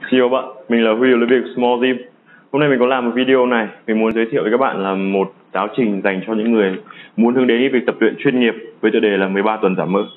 Chào bạn, mình là Huy ở việc Small Gym. Hôm nay mình có làm một video này, mình muốn giới thiệu với các bạn là một giáo trình dành cho những người muốn hướng đến việc tập luyện chuyên nghiệp với tựa đề là 13 tuần giảm mỡ.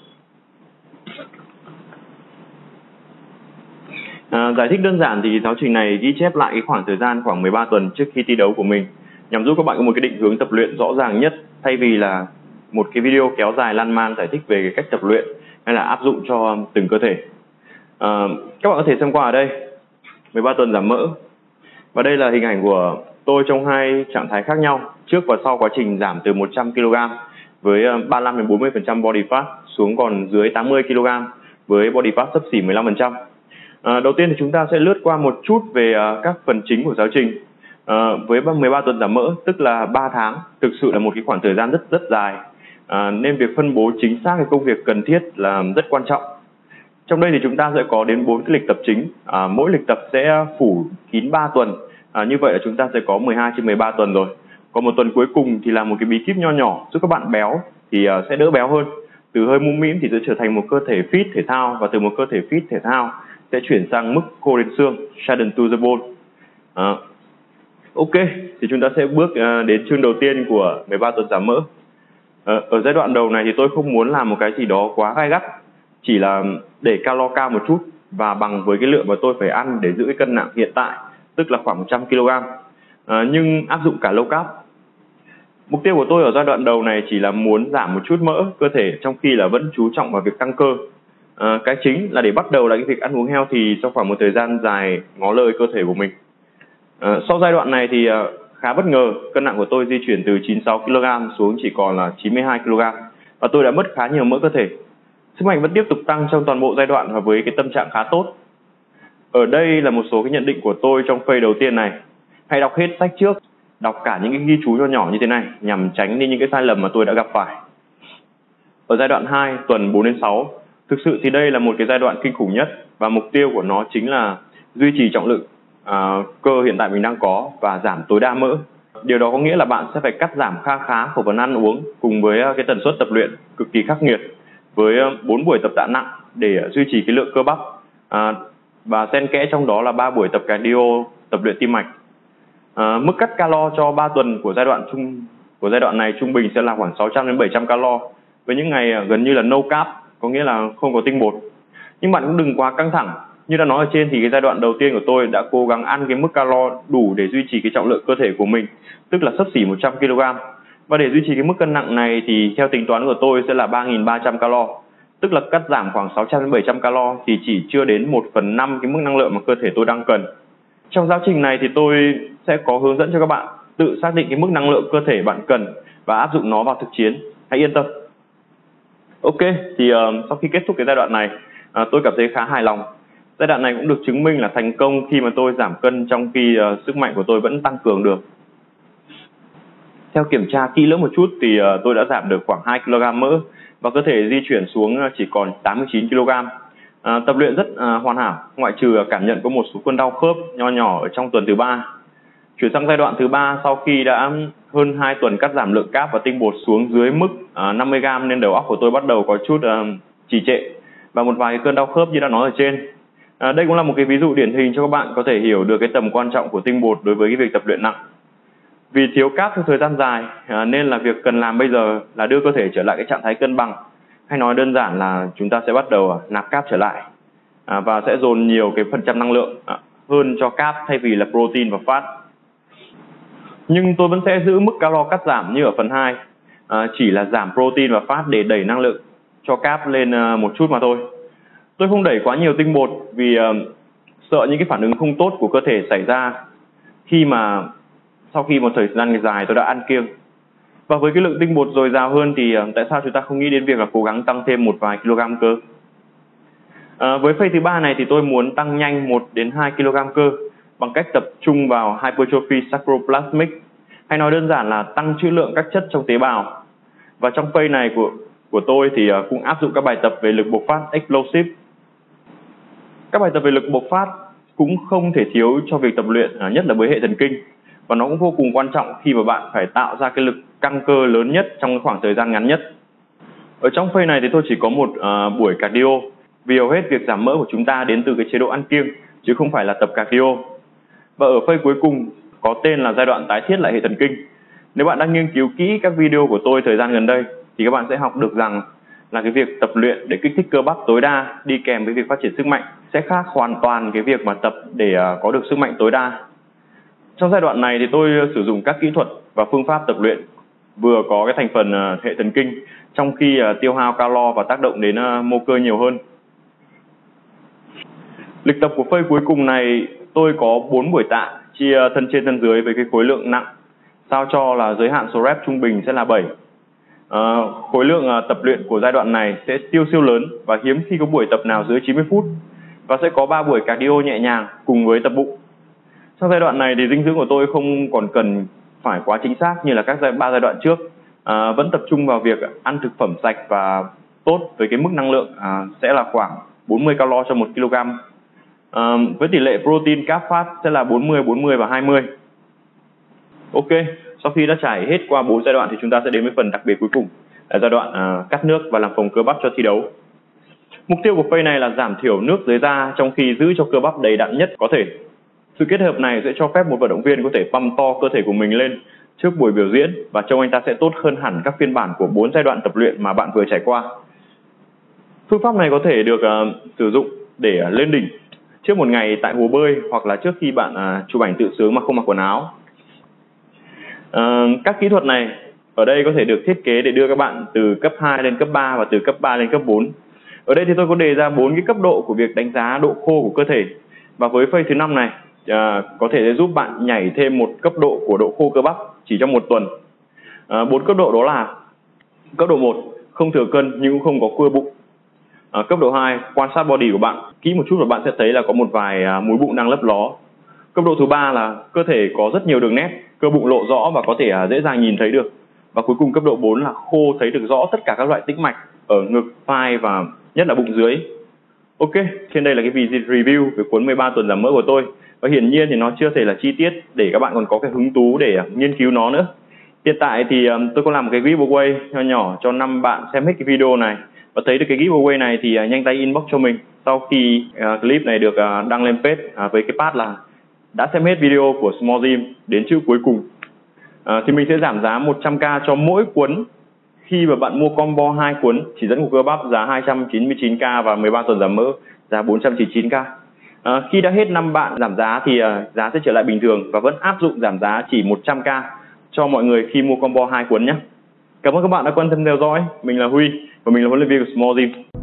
Giải thích đơn giản thì giáo trình này ghi chép lại cái khoảng thời gian khoảng 13 tuần trước khi thi đấu của mình, nhằm giúp các bạn có một cái định hướng tập luyện rõ ràng nhất, thay vì là một cái video kéo dài lan man giải thích về cái cách tập luyện hay là áp dụng cho từng cơ thể. Các bạn có thể xem qua ở đây 13 tuần giảm mỡ, và đây là hình ảnh của tôi trong hai trạng thái khác nhau, trước và sau quá trình giảm từ 100 kg với 35 đến 40% body fat xuống còn dưới 80 kg với body fat xấp xỉ 15%. Đầu tiên thì chúng ta sẽ lướt qua một chút về các phần chính của giáo trình. Với 13 tuần giảm mỡ, tức là 3 tháng, thực sự là một cái khoảng thời gian rất dài, nên việc phân bố chính xác cái công việc cần thiết là rất quan trọng. Trong đây thì chúng ta sẽ có đến 4 cái lịch tập chính, mỗi lịch tập sẽ phủ kín 3 tuần, như vậy là chúng ta sẽ có 12 trên 13 tuần rồi. Còn một tuần cuối cùng thì là một cái bí kíp nho nhỏ giúp các bạn béo thì sẽ đỡ béo hơn, từ hơi mũm mĩm thì sẽ trở thành một cơ thể fit thể thao, và từ một cơ thể fit thể thao sẽ chuyển sang mức khô đến xương, Sharden to the bone. Ok, thì chúng ta sẽ bước đến chương đầu tiên của 13 tuần giảm mỡ. Ở giai đoạn đầu này thì tôi không muốn làm một cái gì đó quá gai gắt, chỉ là để calo cao một chút và bằng với cái lượng mà tôi phải ăn để giữ cái cân nặng hiện tại, tức là khoảng 100 kg, nhưng áp dụng cả low carb. Mục tiêu của tôi ở giai đoạn đầu này chỉ là muốn giảm một chút mỡ cơ thể, trong khi là vẫn chú trọng vào việc tăng cơ. Cái chính là để bắt đầu lại cái việc ăn uống healthy trong khoảng một thời gian dài ngó lời cơ thể của mình. Sau giai đoạn này thì khá bất ngờ, cân nặng của tôi di chuyển từ 96 kg xuống chỉ còn là 92 kg, và tôi đã mất khá nhiều mỡ cơ thể. Sức mạnh vẫn tiếp tục tăng trong toàn bộ giai đoạn và với cái tâm trạng khá tốt. Ở đây là một số cái nhận định của tôi trong phase đầu tiên này. Hãy đọc hết sách trước, đọc cả những cái ghi chú nho nhỏ như thế này nhằm tránh đi những cái sai lầm mà tôi đã gặp phải. Ở giai đoạn 2, tuần 4 đến 6, thực sự thì đây là một cái giai đoạn kinh khủng nhất, và mục tiêu của nó chính là duy trì trọng lượng cơ hiện tại mình đang có và giảm tối đa mỡ. Điều đó có nghĩa là bạn sẽ phải cắt giảm khá khẩu phần ăn uống cùng với cái tần suất tập luyện cực kỳ khắc nghiệt, với 4 buổi tập tạ nặng để duy trì cái lượng cơ bắp, và xen kẽ trong đó là 3 buổi tập cardio, tập luyện tim mạch. Mức cắt calo cho 3 tuần của giai đoạn này trung bình sẽ là khoảng 600 đến 700 calo, với những ngày gần như là no carb, có nghĩa là không có tinh bột. Nhưng bạn cũng đừng quá căng thẳng. Như đã nói ở trên thì cái giai đoạn đầu tiên của tôi đã cố gắng ăn cái mức calo đủ để duy trì cái trọng lượng cơ thể của mình, tức là xấp xỉ 100 kg. Và để duy trì cái mức cân nặng này thì theo tính toán của tôi sẽ là 3.300 calo, tức là cắt giảm khoảng 600 đến 700 calo thì chỉ chưa đến 1/5 cái mức năng lượng mà cơ thể tôi đang cần. Trong giáo trình này thì tôi sẽ có hướng dẫn cho các bạn tự xác định cái mức năng lượng cơ thể bạn cần và áp dụng nó vào thực chiến. Hãy yên tâm. Ok, thì sau khi kết thúc cái giai đoạn này, tôi cảm thấy khá hài lòng. Giai đoạn này cũng được chứng minh là thành công khi mà tôi giảm cân trong khi sức mạnh của tôi vẫn tăng cường được. Theo kiểm tra kỹ lưỡng một chút thì tôi đã giảm được khoảng 2 kg mỡ và cơ thể di chuyển xuống chỉ còn 89 kg. Tập luyện rất hoàn hảo, ngoại trừ cảm nhận có một số cơn đau khớp nho nhỏ ở trong tuần thứ 3. Chuyển sang giai đoạn thứ 3 sau khi đã hơn 2 tuần cắt giảm lượng carb và tinh bột xuống dưới mức 50 g, nên đầu óc của tôi bắt đầu có chút trì trệ và một vài cơn đau khớp như đã nói ở trên. Đây cũng là một cái ví dụ điển hình cho các bạn có thể hiểu được cái tầm quan trọng của tinh bột đối với cái việc tập luyện nặng. Vì thiếu carb trong thời gian dài nên là việc cần làm bây giờ là đưa cơ thể trở lại cái trạng thái cân bằng, hay nói đơn giản là chúng ta sẽ bắt đầu nạp carb trở lại, và sẽ dồn nhiều cái phần trăm năng lượng hơn cho carb thay vì là protein và fat. Nhưng tôi vẫn sẽ giữ mức calo cắt giảm như ở phần 2, chỉ là giảm protein và fat để đẩy năng lượng cho carb lên một chút mà thôi. Tôi không đẩy quá nhiều tinh bột vì sợ những cái phản ứng không tốt của cơ thể xảy ra sau khi một thời gian dài tôi đã ăn kiêng. Và với cái lượng tinh bột dồi dào hơn thì tại sao chúng ta không nghĩ đến việc là cố gắng tăng thêm một vài kg cơ? Với phase thứ 3 này thì tôi muốn tăng nhanh 1 đến 2 kg cơ bằng cách tập trung vào hypertrophy sarcoplasmic, hay nói đơn giản là tăng trữ lượng các chất trong tế bào. Và trong phase này của tôi thì cũng áp dụng các bài tập về lực bộc phát explosive. Các bài tập về lực bộc phát cũng không thể thiếu cho việc tập luyện, nhất là với hệ thần kinh, và nó cũng vô cùng quan trọng khi mà bạn phải tạo ra cái lực căng cơ lớn nhất trong khoảng thời gian ngắn nhất. Ở trong phase này thì tôi chỉ có một buổi cardio, vì hầu hết việc giảm mỡ của chúng ta đến từ cái chế độ ăn kiêng, chứ không phải là tập cardio. Và ở phase cuối cùng có tên là giai đoạn tái thiết lại hệ thần kinh. Nếu bạn đang nghiên cứu kỹ các video của tôi thời gian gần đây thì các bạn sẽ học được rằng là cái việc tập luyện để kích thích cơ bắp tối đa đi kèm với việc phát triển sức mạnh sẽ khác hoàn toàn cái việc mà tập để có được sức mạnh tối đa. Trong giai đoạn này thì tôi sử dụng các kỹ thuật và phương pháp tập luyện vừa có cái thành phần hệ thần kinh, trong khi tiêu hao calo và tác động đến mô cơ nhiều hơn. Lịch tập của phase cuối cùng này tôi có 4 buổi tạ chia thân trên thân dưới với cái khối lượng nặng, sao cho là giới hạn số rep trung bình sẽ là 7. Khối lượng tập luyện của giai đoạn này sẽ siêu lớn và hiếm khi có buổi tập nào dưới 90 phút, và sẽ có 3 buổi cardio nhẹ nhàng cùng với tập bụng. Trong giai đoạn này thì dinh dưỡng của tôi không còn cần phải quá chính xác như là các 3 giai đoạn trước, vẫn tập trung vào việc ăn thực phẩm sạch và tốt với cái mức năng lượng sẽ là khoảng 40 calo cho 1 kg. Với tỷ lệ protein carb fat sẽ là 40, 40 và 20. Ok, sau khi đã trải hết qua 4 giai đoạn thì chúng ta sẽ đến với phần đặc biệt cuối cùng, là giai đoạn cắt nước và làm phồng cơ bắp cho thi đấu. Mục tiêu của phase này là giảm thiểu nước dưới da trong khi giữ cho cơ bắp đầy đặn nhất có thể. Sự kết hợp này sẽ cho phép một vận động viên có thể pump to cơ thể của mình lên trước buổi biểu diễn, và trông anh ta sẽ tốt hơn hẳn các phiên bản của 4 giai đoạn tập luyện mà bạn vừa trải qua. Phương pháp này có thể được sử dụng để lên đỉnh trước một ngày tại hồ bơi, hoặc là trước khi bạn chụp ảnh tự sướng mà không mặc quần áo. Các kỹ thuật này ở đây có thể được thiết kế để đưa các bạn từ cấp 2 lên cấp 3 và từ cấp 3 lên cấp 4. Ở đây thì tôi có đề ra 4 cái cấp độ của việc đánh giá độ khô của cơ thể, và với phase thứ 5 này có thể giúp bạn nhảy thêm một cấp độ của độ khô cơ bắp chỉ trong 1 tuần. 4 cấp độ đó là: cấp độ 1, không thừa cân nhưng cũng không có cua bụng. Cấp độ 2, quan sát body của bạn kỹ một chút và bạn sẽ thấy là có một vài múi bụng đang lấp ló. Cấp độ thứ 3 là cơ thể có rất nhiều đường nét, cơ bụng lộ rõ và có thể dễ dàng nhìn thấy được. Và cuối cùng cấp độ 4 là khô, thấy được rõ tất cả các loại tĩnh mạch ở ngực, vai và nhất là bụng dưới. Ok, trên đây là cái review về cuốn 13 tuần giảm mỡ của tôi. Và hiển nhiên thì nó chưa thể là chi tiết để các bạn còn có cái hứng thú để nghiên cứu nó nữa. Hiện tại thì tôi có làm một cái giveaway nho nhỏ cho 5 bạn xem hết cái video này, và thấy được cái giveaway này thì nhanh tay inbox cho mình sau khi clip này được đăng lên page với cái tag là đã xem hết video của Small Gym đến chữ cuối cùng. Thì mình sẽ giảm giá 100k cho mỗi cuốn khi mà bạn mua combo 2 cuốn chỉ dẫn của cơ bắp giá 299k và 13 tuần giảm mỡ giá 499k. Khi đã hết 5 bạn giảm giá thì giá sẽ trở lại bình thường và vẫn áp dụng giảm giá chỉ 100k cho mọi người khi mua combo 2 cuốn nhé. Cảm ơn các bạn đã quan tâm theo dõi. Mình là Huy và mình là huấn luyện viên của Small Gym.